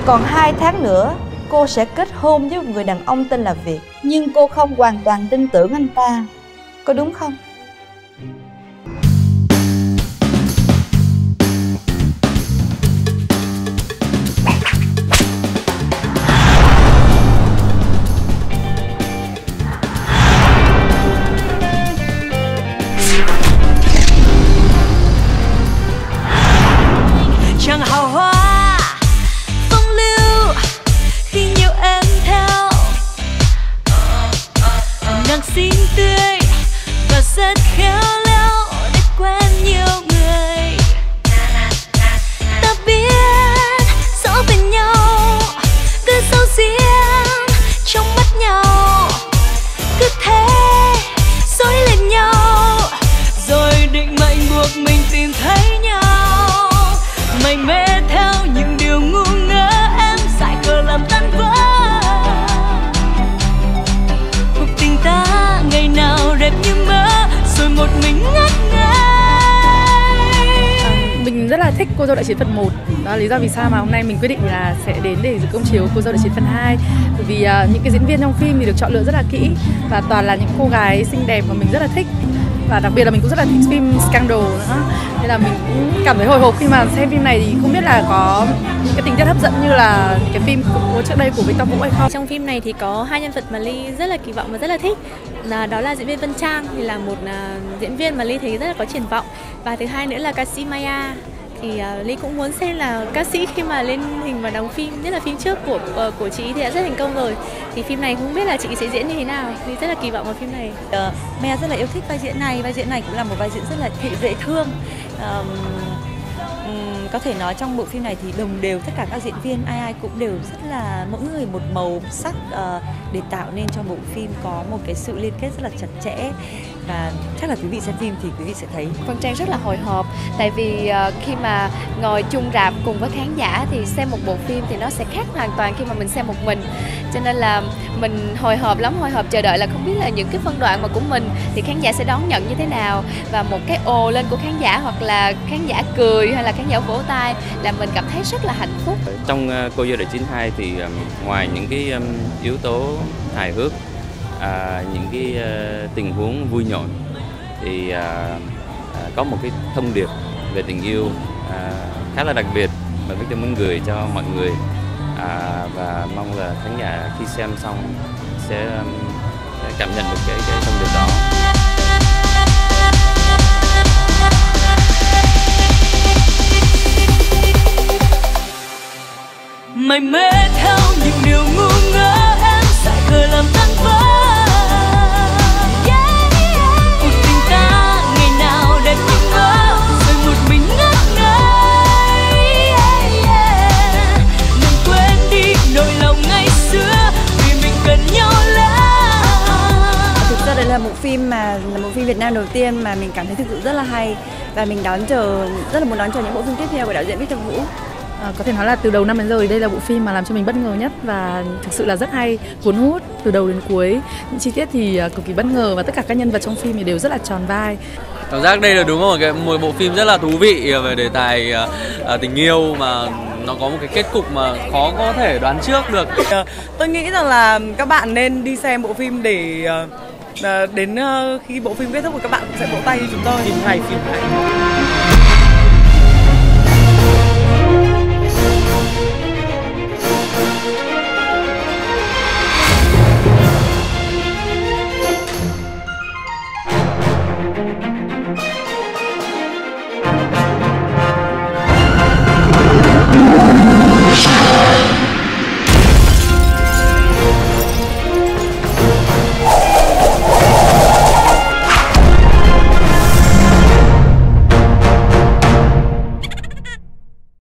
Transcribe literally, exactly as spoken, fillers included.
còn hai tháng nữa cô sẽ kết hôn với một người đàn ông tên là Việt. Nhưng cô không hoàn toàn tin tưởng anh ta, có đúng không? Chẳng hào hoa phong lưu khi nhiều em theo, nàng xinh tươi và rất khéo léo để quen nhiều người. Ta biết rõ về nhau từ sâu riêng trong mắt nhau, cứ thế dối lên nhau rồi định mệnh buộc mình tìm thấy nhau. Mày mê theo những điều ngu ngơ, em dại khờ làm tan vỡ cuộc tình ta ngày nào đẹp như mơ, rồi một mình ngất ngây. Mình rất là thích Cô dâu đại chiến phần một. Đó là lý do vì sao mà hôm nay mình quyết định là sẽ đến để dự công chiếu Cô dâu đại chiến phần hai. Bởi vì uh, những cái diễn viên trong phim thì được chọn lựa rất là kỹ và toàn là những cô gái xinh đẹp mà mình rất là thích. Và đặc biệt là mình cũng rất là thích phim Scandal nữa. Nên là mình cũng cảm thấy hồi hộp khi mà xem phim này, thì không biết là có những cái tình tiết hấp dẫn như là cái phim của trước đây của Victor Vũ hay không. Trong phim này thì có hai nhân vật mà Ly rất là kỳ vọng và rất là thích. Là đó là diễn viên Vân Trang, thì là một uh, diễn viên mà Ly thấy rất là có triển vọng. Và thứ hai nữa là ca sĩ Maya. Thì uh, Ly cũng muốn xem là ca sĩ khi mà lên hình và đóng phim, nhất là phim trước của uh, của chị thì đã rất thành công rồi. Thì phim này không biết là chị sẽ diễn như thế nào. Ly rất là kỳ vọng vào phim này. Uh, Maya rất là yêu thích vai diễn này. Vai diễn này cũng là một vai diễn rất là dễ thương. Um, um, có thể nói trong bộ phim này thì đồng đều tất cả các diễn viên ai ai cũng đều rất là mỗi người một màu sắc uh, để tạo nên cho bộ phim có một cái sự liên kết rất là chặt chẽ. Và chắc là quý vị xem phim thì quý vị sẽ thấy. Vân Trang rất là hồi hộp, tại vì uh, khi mà ngồi chung rạp cùng với khán giả thì xem một bộ phim thì nó sẽ khác hoàn toàn khi mà mình xem một mình. Cho nên là mình hồi hộp lắm, hồi hộp chờ đợi là không biết là những cái phân đoạn mà của mình thì khán giả sẽ đón nhận như thế nào. Và một cái ồ lên của khán giả hoặc là khán giả cười hay là khán giả vỗ tay là mình cảm thấy rất là hạnh phúc. Trong uh, Cô dâu đại chiến hai thì um, ngoài những cái um, yếu tố hài hước, À, những cái uh, tình huống vui nhộn thì uh, uh, có một cái thông điệp về tình yêu uh, khá là đặc biệt mà Victor muốn gửi cho mọi người, uh, và mong là khán giả khi xem xong sẽ um, cảm nhận được cái, cái thông điệp đó. Mày mê theo những điều ngu ngơ, em dại khờ làm tan vỡ cuộc tình ta ngày nào đẹp như mơ, rồi một mình ngất ngây. Đừng quên đi nỗi lòng ngày xưa vì mình cần nhau lắm. Thực ra đây là một phim mà là một phim Việt Nam đầu tiên mà mình cảm thấy thực sự rất là hay, và mình đón chờ rất là muốn đón chờ những bộ phim tiếp theo của đạo diễn Victor Vũ. À, có thể nói là từ đầu năm đến giờ đây là bộ phim mà làm cho mình bất ngờ nhất và thực sự là rất hay, cuốn hút từ đầu đến cuối. Những chi tiết thì cực kỳ bất ngờ và tất cả các nhân vật trong phim thì đều rất là tròn vai. Cảm giác đây là đúng một cái một bộ phim rất là thú vị về đề tài uh, tình yêu mà nó có một cái kết cục mà khó có thể đoán trước được. Uh, tôi nghĩ rằng là các bạn nên đi xem bộ phim để uh, đến uh, khi bộ phim kết thúc thì các bạn cũng sẽ vỗ tay như chúng tôi. Phim hay, phim hay.